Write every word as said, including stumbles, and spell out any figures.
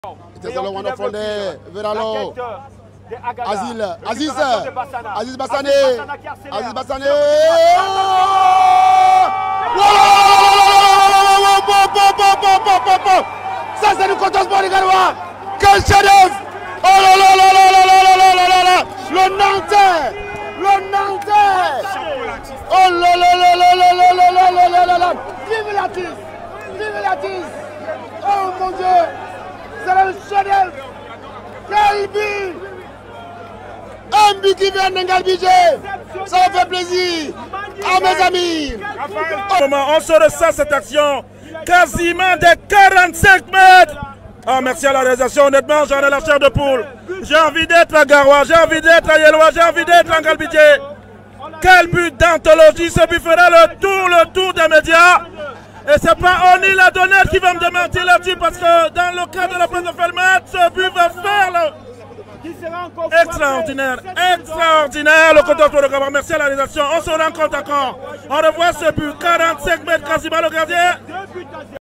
It is a one of Fondé, Veralo, Azil, Aziz, Aziz Bassane, Aziz Bassane. Ça c'est du contest pour les Garois. Quel chef-d'œuvre! Oh là là là là là là là là là là! Le Nantais! Le Nantais! Oh là là là là là là là là là là là là! Vive la tisse! Vive la tisse! Oh mon Dieu! C'est le chef-d'œuvre! Quel but! Un but qui vient d'Engalbidje! Ça me fait plaisir! À mes amis! On se ressent cette action quasiment des quarante-cinq mètres! Ah, merci à la réalisation, honnêtement, j'en ai la chair de poule. J'ai envie d'être à Garoua, j'ai envie d'être à Yelloua, j'ai envie d'être à Engalbidje. Quel but d'anthologie, ce but fera le tour, le tour des médias. Et c'est pas Oni la donneur qui va me démentir là-dessus, parce que dans le cadre de la presse de Felmet, ce but va faire le... Extraordinaire, extraordinaire le compteur pour le Gabon. Merci à la réalisation, on se rencontre encore. On revoit ce but, quarante-cinq mètres quasiment le gardien.